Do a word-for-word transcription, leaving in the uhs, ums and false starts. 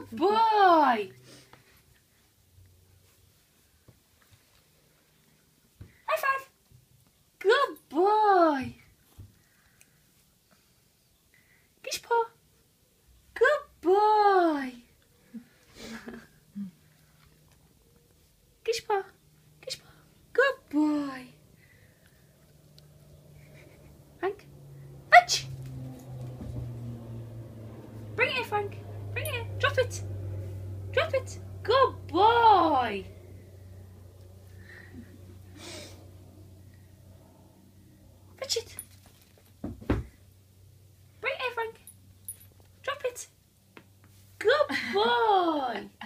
boy. High five. Good boy. Gish paw. Good boy. Gish paw. Gish paw. Good boy. Frank. Fetch. Bring it here, Frank. Bring it here. Drop it. Drop it. Good boy. Fetch it. Bring it here, Frank. Drop it. Good boy.